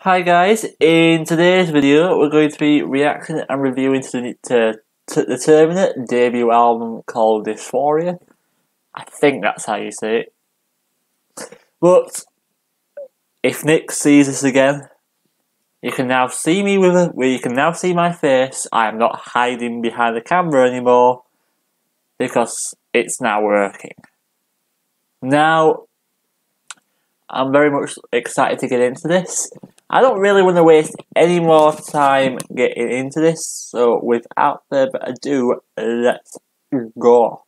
Hi guys, in today's video we're going to be reacting and reviewing to the Terminate debut album called Dysphoria. I think that's how you say it. But if Nick sees this again, you can now see me you can now see my face. I am not hiding behind the camera anymore because it's now working. Now, I'm very much excited to get into this. I don't really want to waste any more time getting into this, so without further ado, let's go.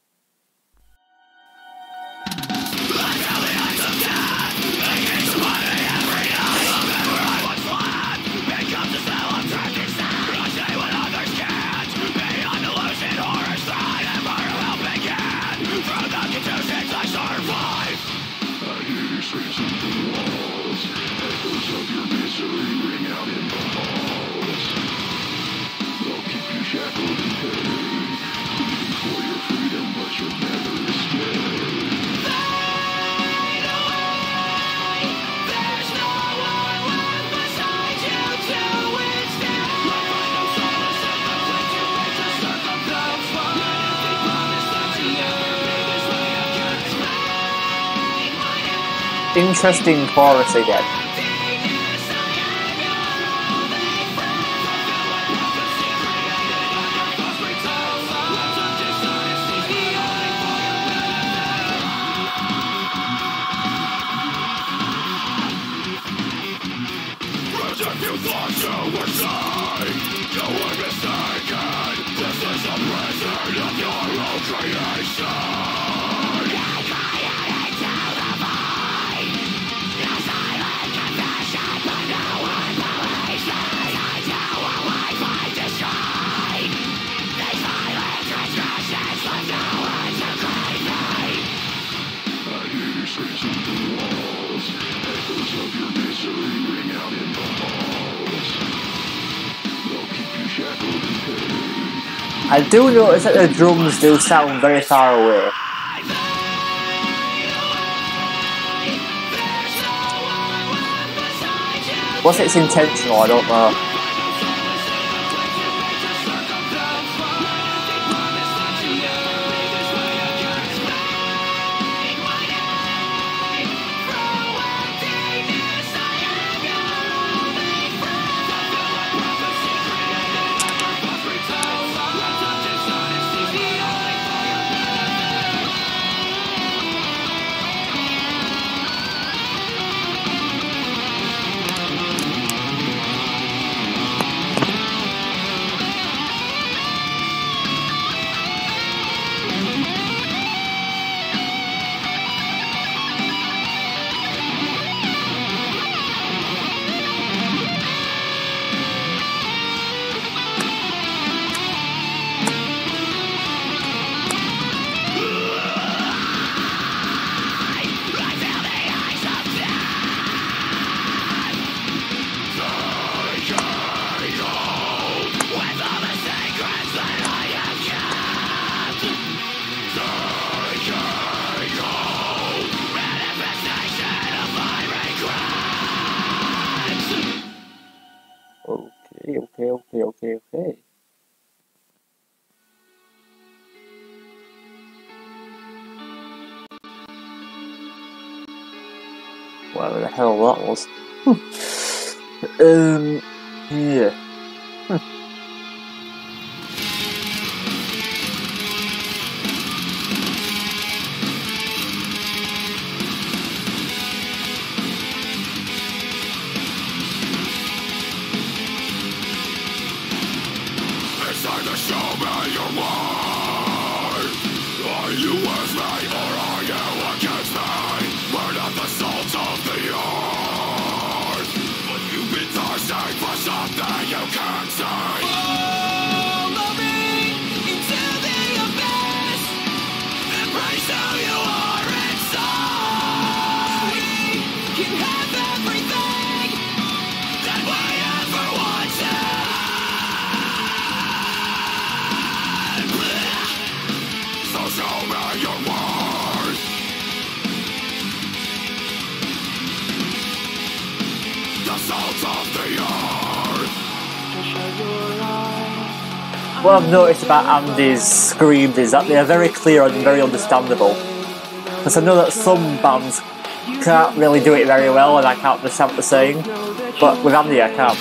Interesting chorus again. I do notice that the drums do sound very far away. What's it's intentional, I don't know. Okay. Whatever the hell that was. Yeah. Time to show me your life. Are you with me or are you against me? We're not the salt of the earth, but you've been thirsting for something you can't see. Follow me into the abyss. Embrace who you are inside. You have everything that we ever wanted. Show me your worth. The salt of what I've noticed about Andy's screams is that they are very clear and very understandable. Because I know that some bands can't really do it very well and I can't understand what they're saying, but with Andy I can.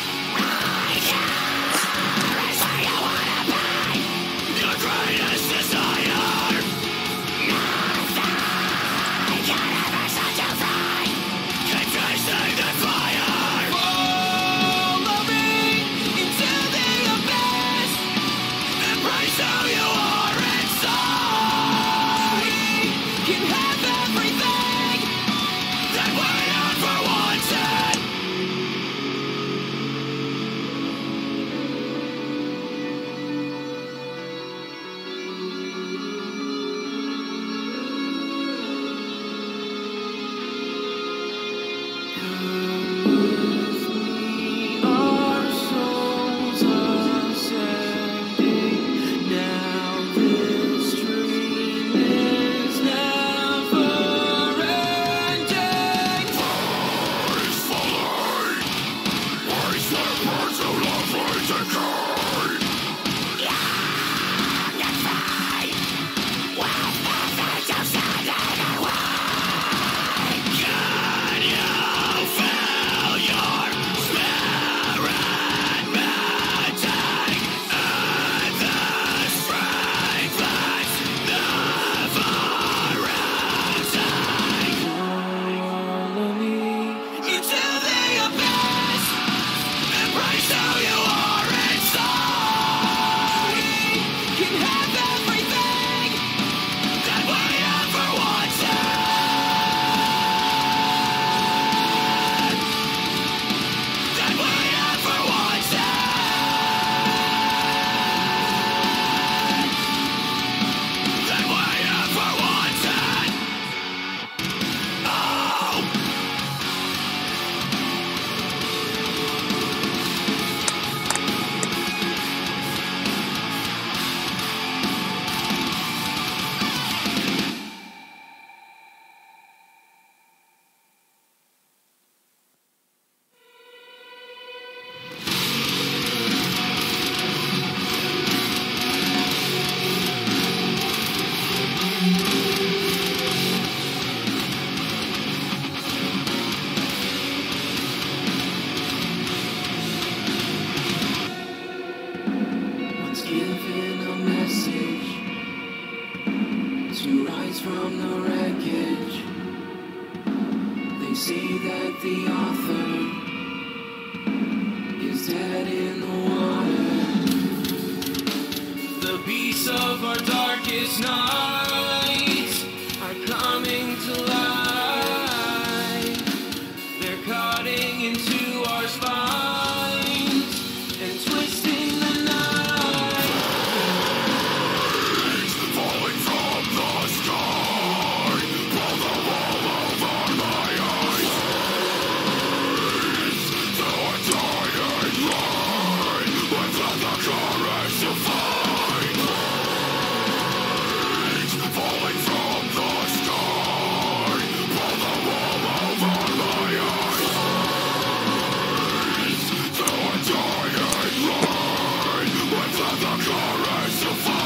From the wreckage, they say that the author is dead in the water. The beasts of our darkest nights are coming to life. They're cutting into our spines and twisting the night. Falling from the sky, pull the wool over my eyes. Though I die and run, without the courage to fight. Falling from the sky, pull the wool over my eyes. Though I die and run, without the courage to fight.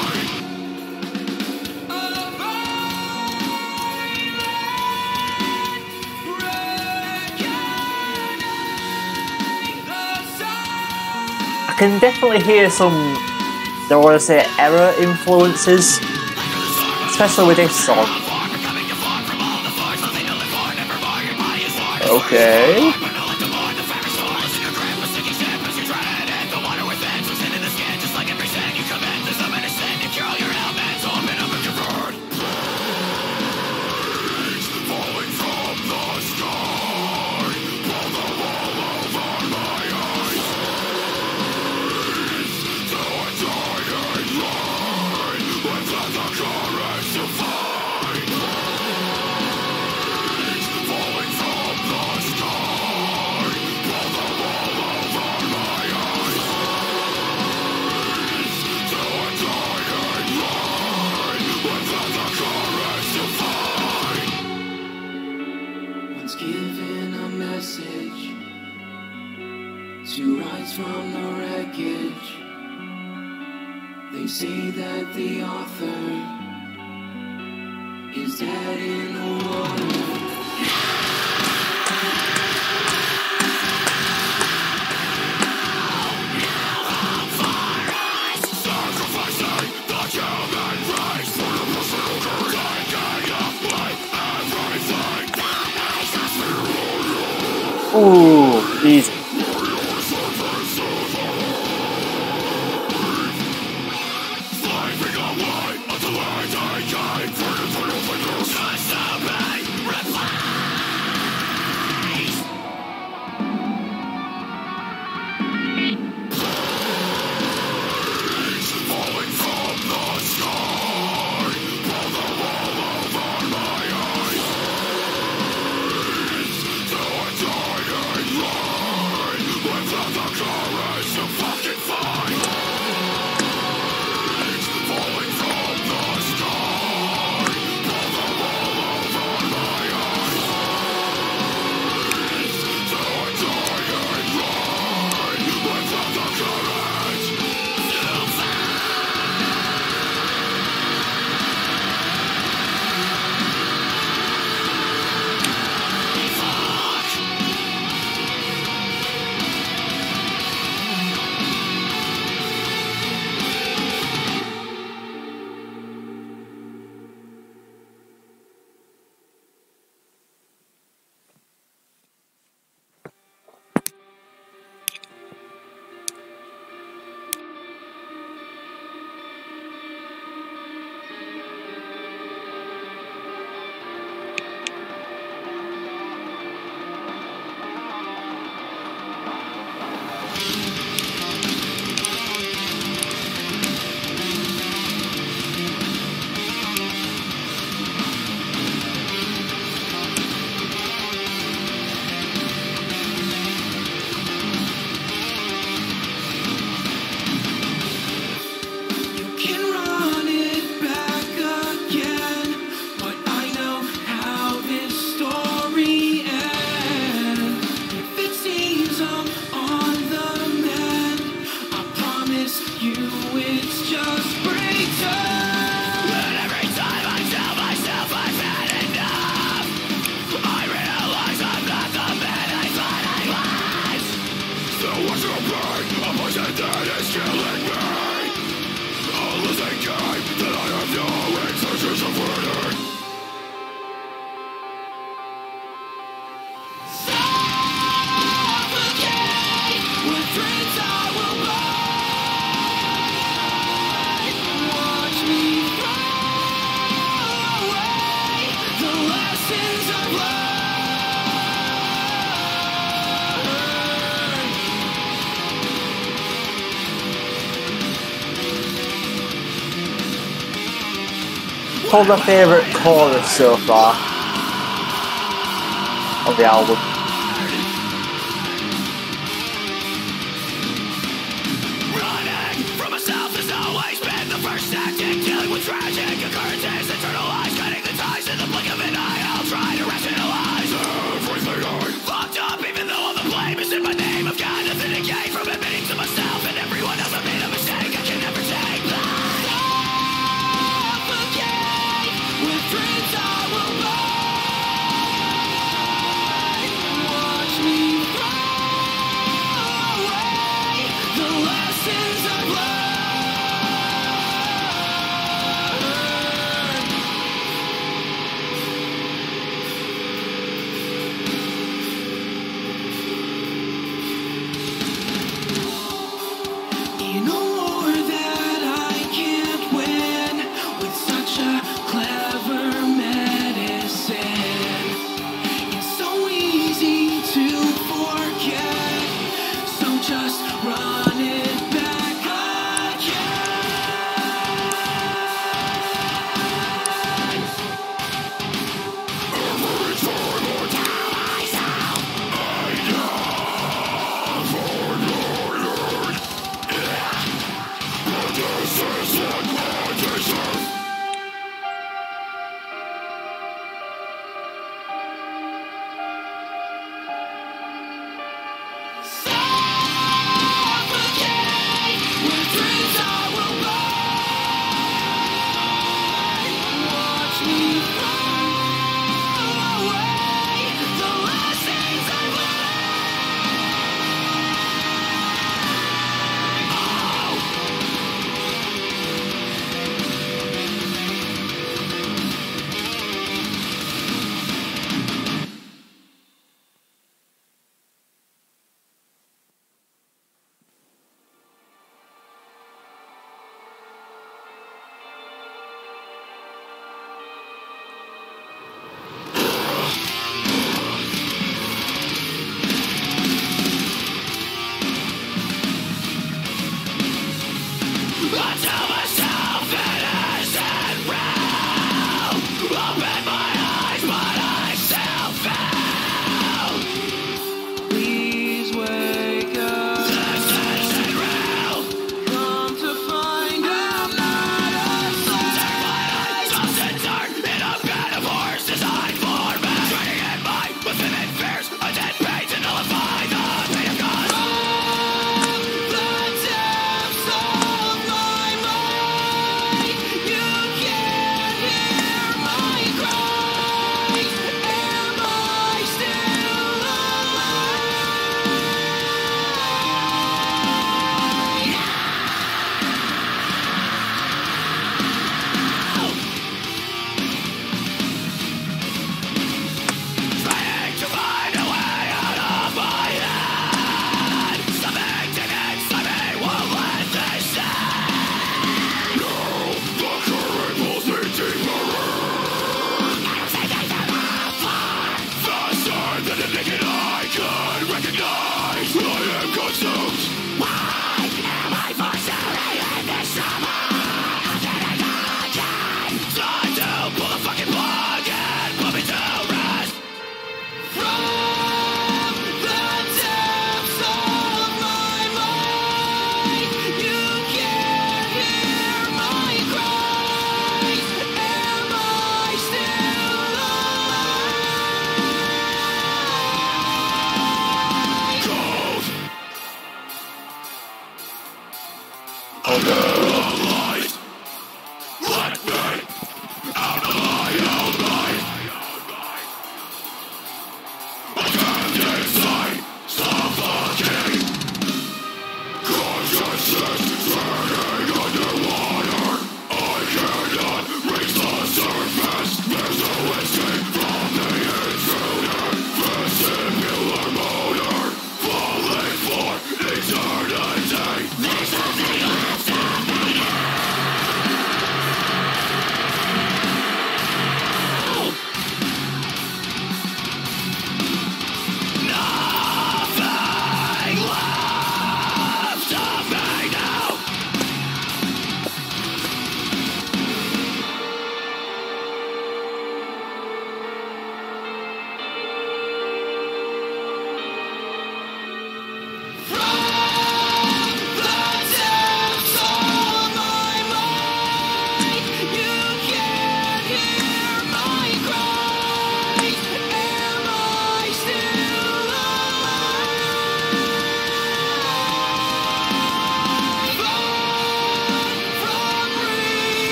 I can definitely hear some, I want to say, error influences, especially with this song. Okay. Given a message to rise from the wreckage. They say that the author is dead in the water. Ooh, easy. Probably my favourite chorus so far of the album. Running from myself has always been the first tactic. Dealing with tragic occurrences, eternalized, cutting the ties in the blink of an eye. I'll try to rationalize everything I fucked up, even though all the blame is in my name. I've got nothing to gain from admitting to myself and everyone else I made a mistake. I can never take that. With dreams I will buy.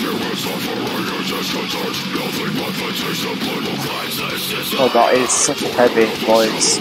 Oh god, it's such a heavy voice.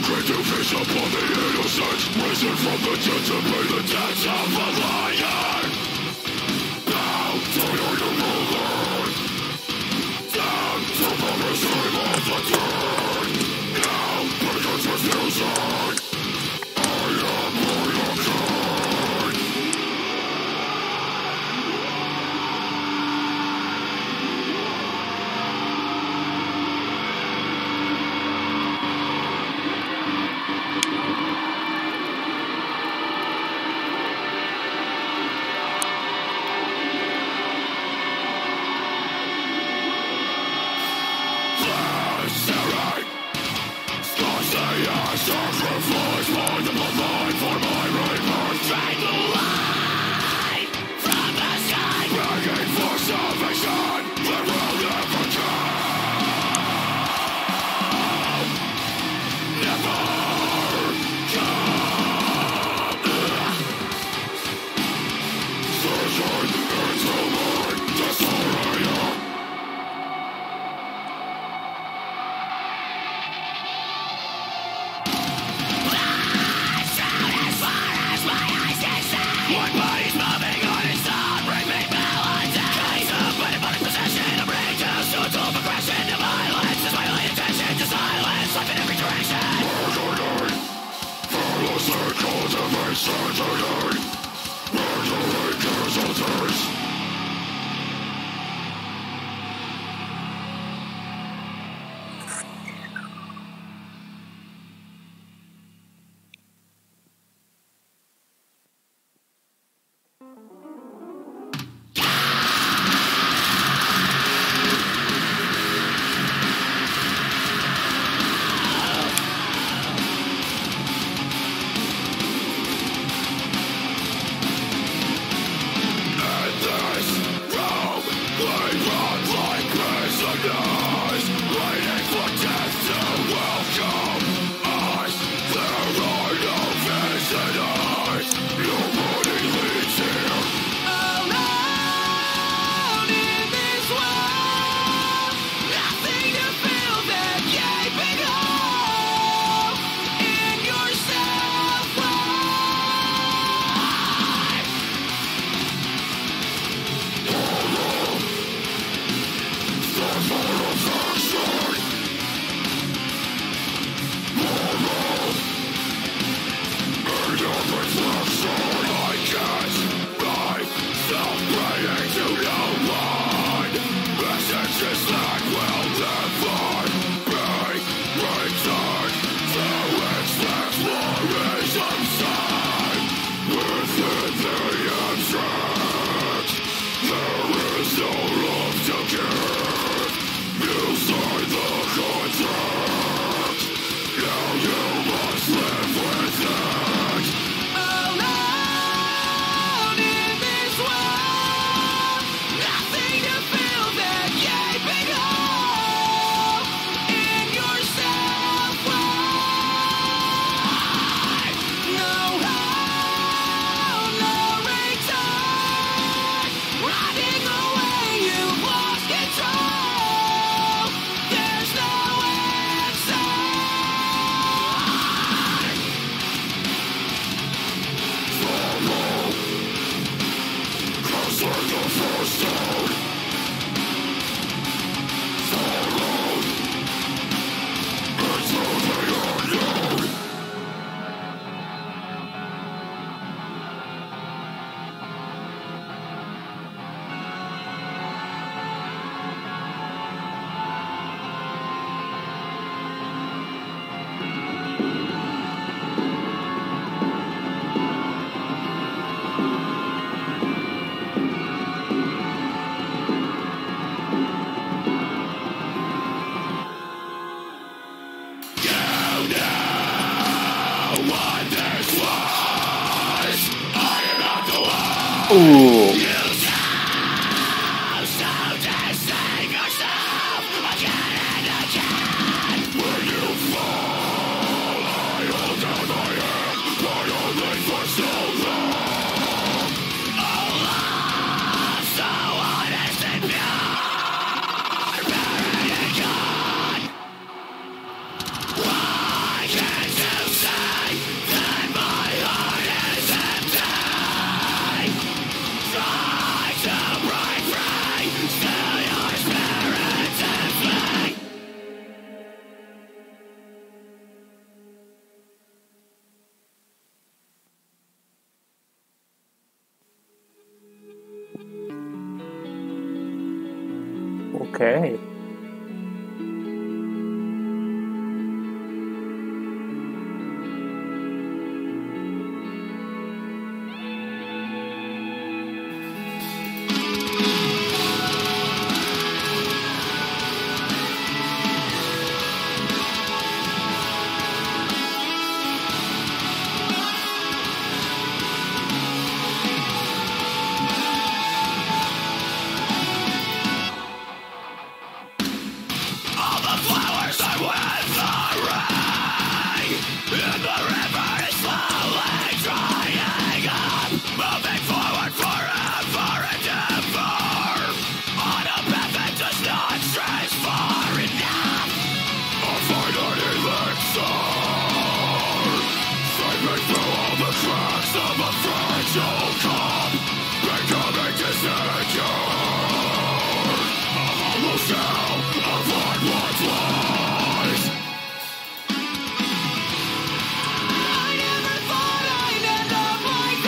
Ooh. Okay. All the flowers are withering, and the river is slowly drying up, moving forward forever and ever, on a path that does not stretch far enough. A finite elixir, sweeping through all the cracks of a fragile cup, becoming disintegred. A hollow shell of what once was. I never thought I'd end up like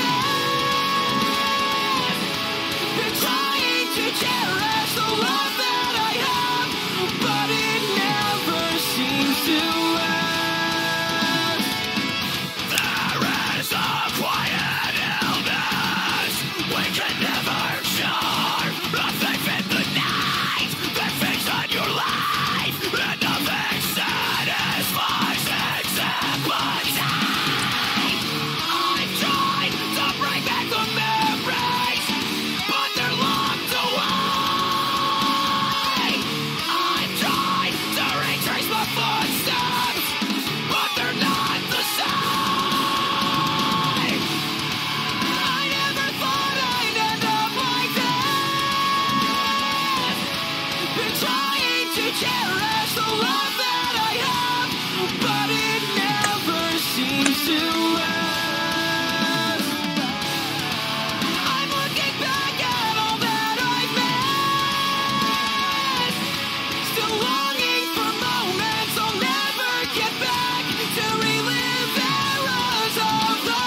this. Been trying to cherish the love that I have, but it never seems to last. There is a quiet illness we can never cure. A thief in the night that feeds on your life, and nothing satisfies except one time. I've tried to bring back the memories, but they're locked away. I've tried to retrace my footsteps, but they're not the same. I never thought I'd end up like this. Been trying to cherish the love that I have, but it never seems to last. I'm looking back at all that I've missed, still longing for moments I'll never get back, to relive eras of the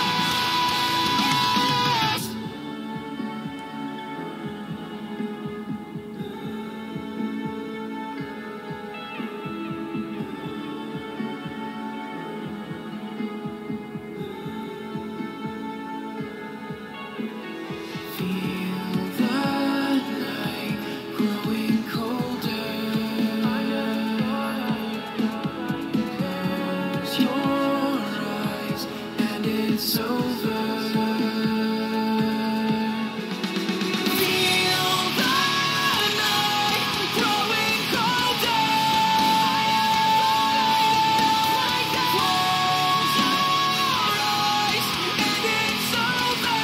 past. Feel the night growing colder. Close your eyes and it's over. Feel the night growing colder. Close your eyes and it's over.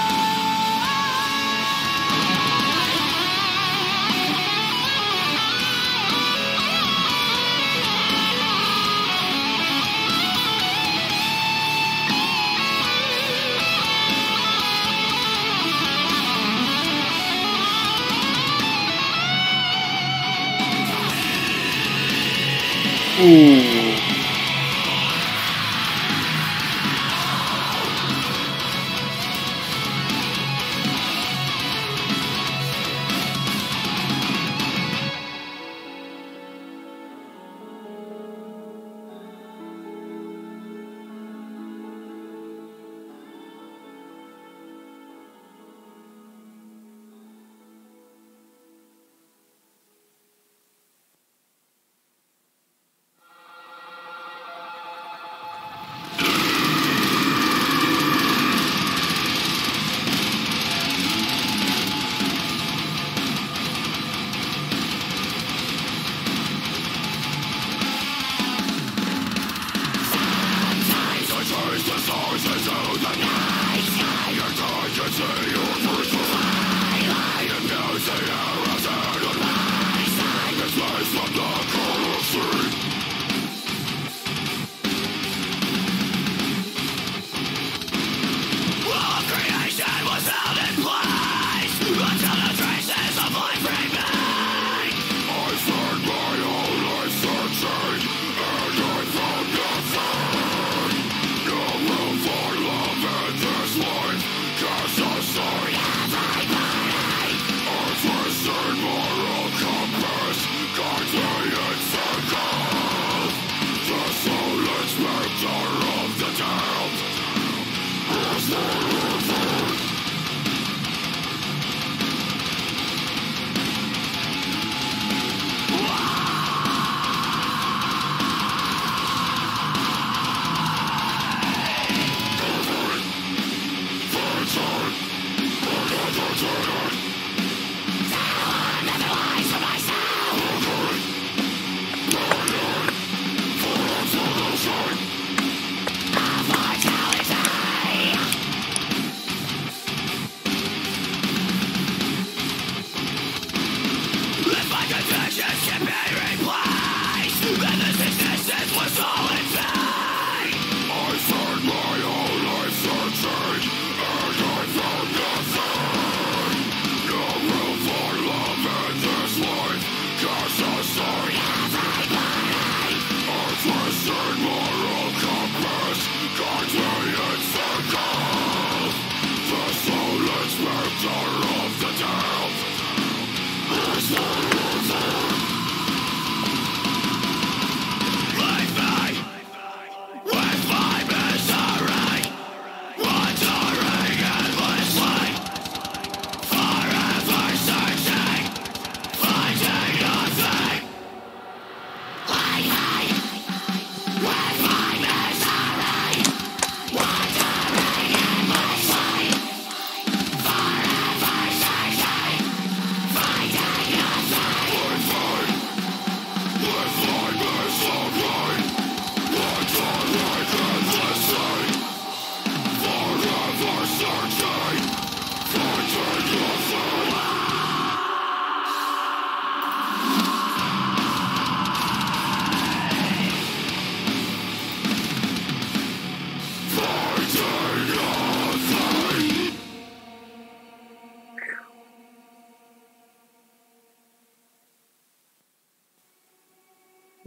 Ooh.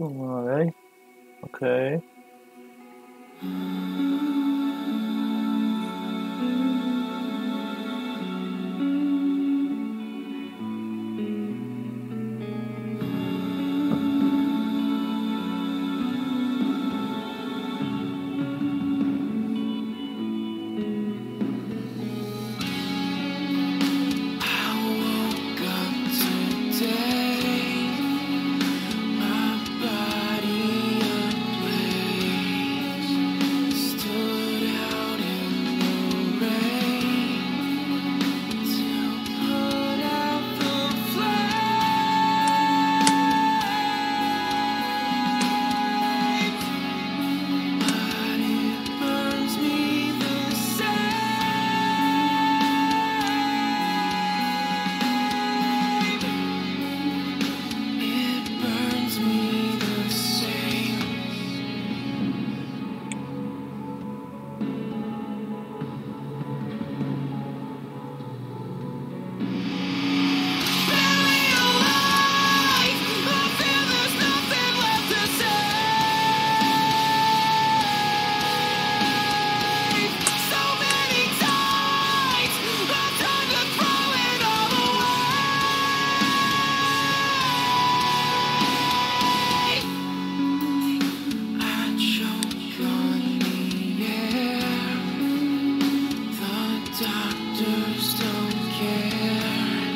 Alright. Okay. Doctors don't care.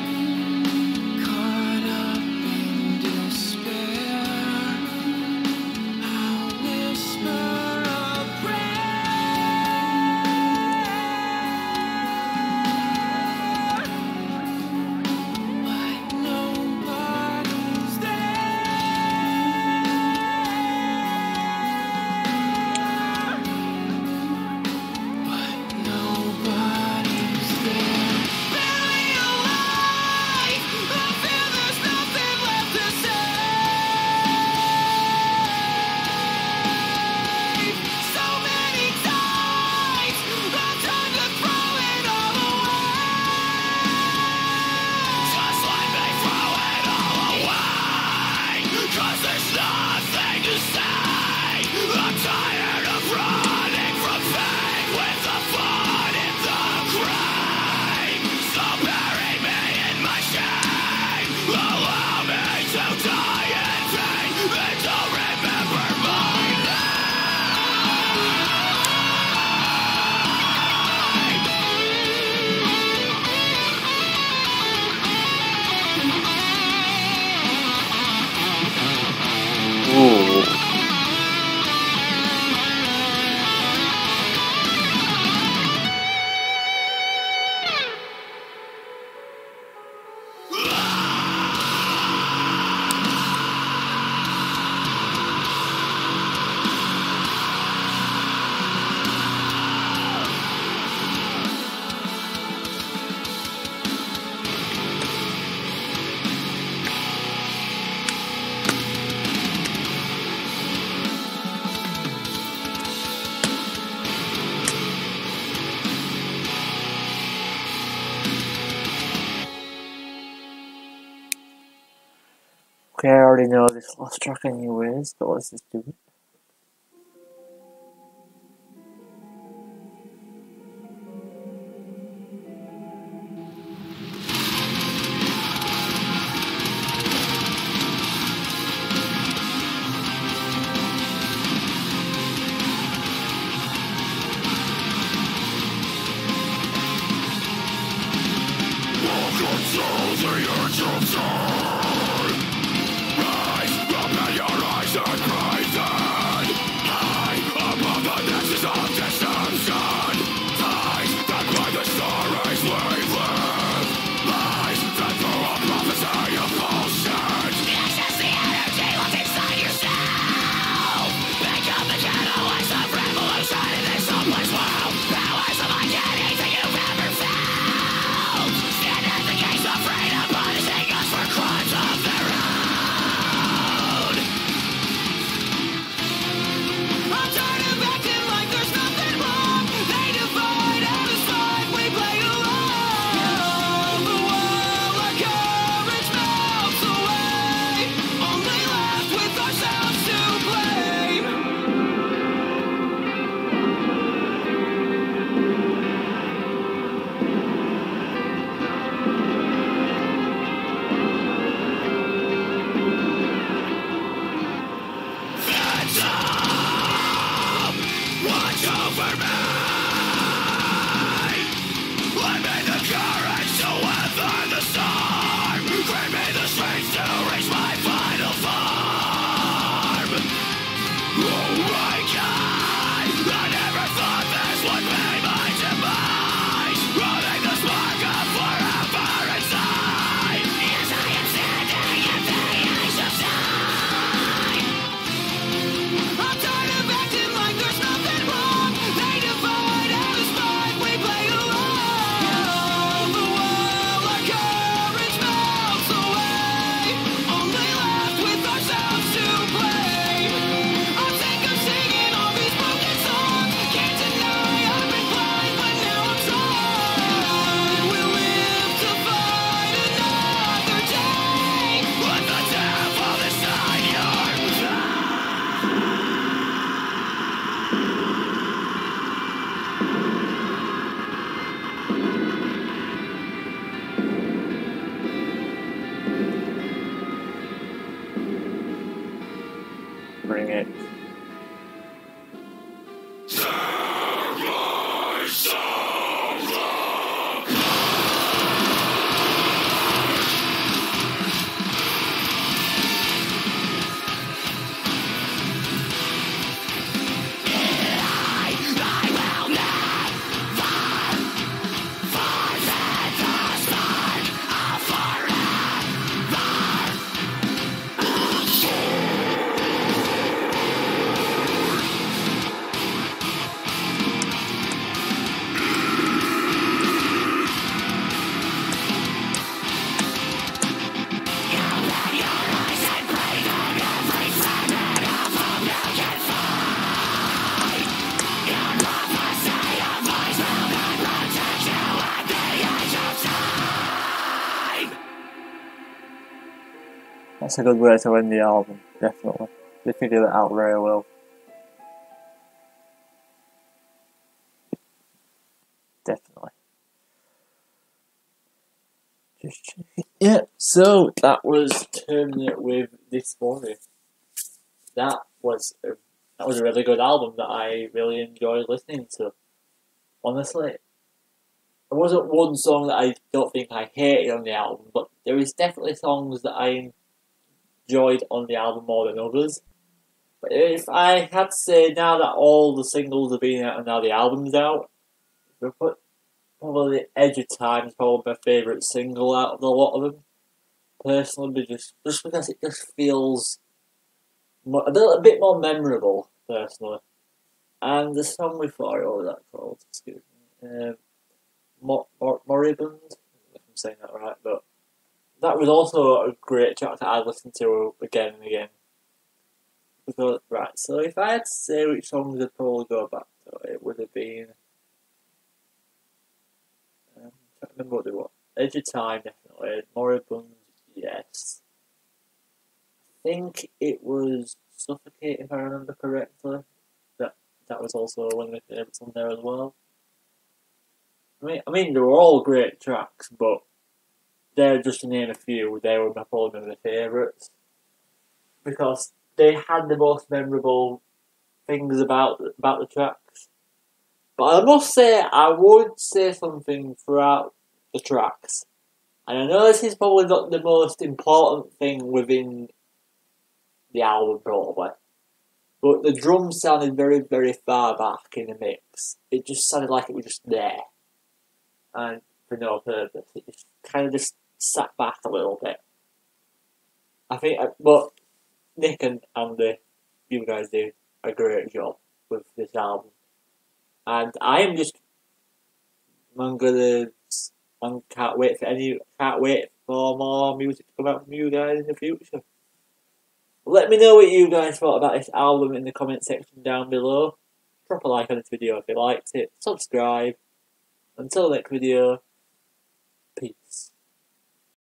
Caught up in despair. I'll whisper a prayer, but nobody's there. But nobody's there. Barely alive. I feel there's nothing left to say. So many times I've tried to throw it all away. Just let me throw it all away. 'Cause there's nothing to say. I'm tired of running from pain with the fun in the grave. So bury me in my shame. Allow me to die in pain and to remember my Ooh. Okay, I already know this last track anyways, but let's just do it. Welcome to the edge of time. Rise, open your eyes and breathe in. Grant me the strength to reach my final form. Oh my God, I never thought this would be my demise. Running the spark of forever inside. Yes, I am standing at the edge of time. I'm tired of acting like there's nothing wrong. They divide and despite we play along. But while our courage melts away, only left with ourselves to blame. I'm sick of singing all these broken songs. Can't deny I've been blind, but now I'm strong. We'll live to fight another day. Let the devil decide your fate. Bring it. That's a good way to end the album, definitely. They figured it out very well. Definitely. Just checking. Yeah, so that was Terminate with Dysphoria. That was a really good album that I really enjoyed listening to. Honestly, there wasn't one song that I don't think I hated on the album, but there is definitely songs that I enjoyed on the album more than others. But if I had to say, now that all the singles have been out and now the album's out, we put probably Edge of Time is probably my favourite single out of the lot of them. Personally, just because it just feels a bit more memorable, personally. And the song before it, what was that called? Excuse me. Moribund? If I'm saying that right, but that was also a great track that I listened to again and again. Because, right, so if I had to say which songs I'd probably go back to, it would have been. I can't remember what they were. Edge of Time, definitely. Moribund, yes. I think it was Suffocate, if I remember correctly. That was also one of my favourites on there as well. I mean, they were all great tracks, but they're just to name a few. They were probably one of my favourites because they had the most memorable things about the tracks. But I must say, I would say something throughout the tracks, and I know this is probably not the most important thing within the album, probably. But the drums sounded very, very far back in the mix. It just sounded like it was just there. And for no purpose. It just kind of just sat back a little bit. I think, but Nick and Andy, you guys did a great job with this album. And I am just, can't wait for more music to come out from you guys in the future. Let me know what you guys thought about this album in the comment section down below. Drop a like on this video if you liked it. Subscribe. Until next video, peace.